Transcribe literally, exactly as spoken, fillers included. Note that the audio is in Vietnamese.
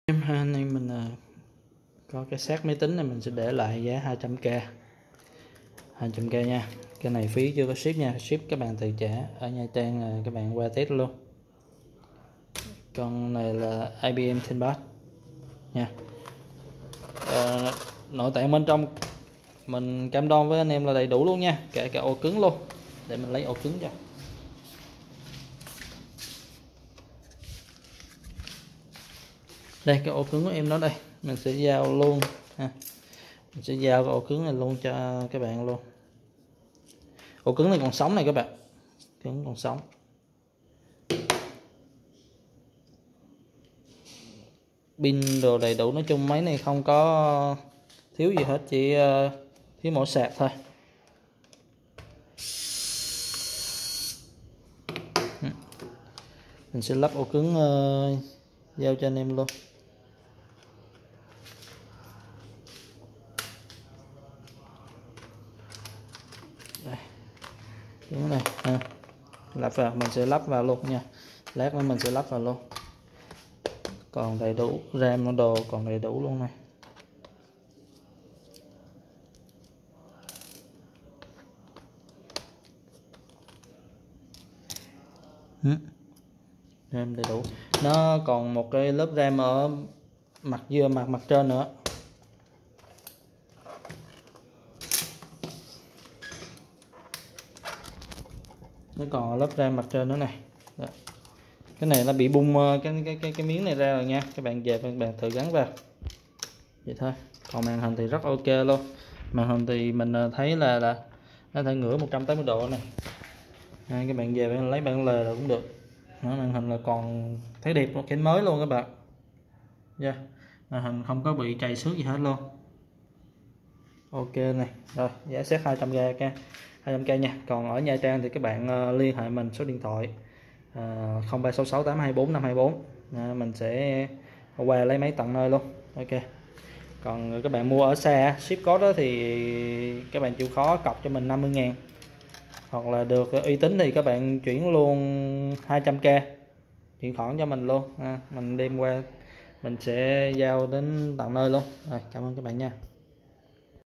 Em anh em mình uh, có cái set máy tính này mình sẽ để lại giá hai trăm k hai trăm k nha. Cái này phí chưa có ship nha, ship các bạn tự trả ở Nha Trang, là các bạn qua test luôn. Con này là i bê em ThinkPad nha. uh, Nội tạng bên trong mình cam đoan với anh em là đầy đủ luôn nha, kể cả ổ cứng luôn. Để mình lấy ổ cứng cho. Đây, cái ổ cứng của em nó đây, mình sẽ giao luôn ha. Mình sẽ giao cái ổ cứng này luôn cho các bạn luôn. Ổ cứng này còn sống này các bạn, cứng còn sống. Pin đồ đầy đủ, nói chung máy này không có thiếu gì hết, chỉ uh, thiếu mỗi sạc thôi. Mình sẽ lắp ổ cứng uh, giao cho anh em luôn. Đây, cứng này ha. Lắp vào, mình sẽ lắp vào luôn nha. Lát nữa mình sẽ lắp vào luôn. Còn đầy đủ, RAM nó đồ còn đầy đủ luôn này. Ừ. RAM đầy đủ. Nó còn một cái lớp RAM ở mặt dưới, mặt mặt trên nữa. Nó còn lớp RAM mặt trên nữa này. Đó. Cái này nó bị bung cái cái cái cái miếng này ra rồi nha. Các bạn về các bạn thử gắn vào. Vậy thôi. Còn màn hình thì rất ok luôn. Màn hình thì mình thấy là là nó thể ngửa một trăm tám mươi độ này. À, các bạn về bạn lấy bản lề là cũng được. Đó, màn hình là còn thấy đẹp, một cái mới luôn các bạn. Yeah. Màn hình không có bị trầy xước gì hết luôn. Ok này. Rồi, giá set hai trăm k hai trăm k nha. Còn ở Nha Trang thì các bạn uh, liên hệ mình số điện thoại uh, không ba sáu sáu tám hai bốn năm hai bốn. À, mình sẽ qua lấy máy tận nơi luôn. Ok. Còn các bạn mua ở xa ship code đó thì các bạn chịu khó cọc cho mình năm mươi ngàn. Hoặc là được uy tín thì các bạn chuyển luôn hai trăm k, chuyển khoản cho mình luôn. À, mình đem qua mình sẽ giao đến tận nơi luôn. Rồi, cảm ơn các bạn nha.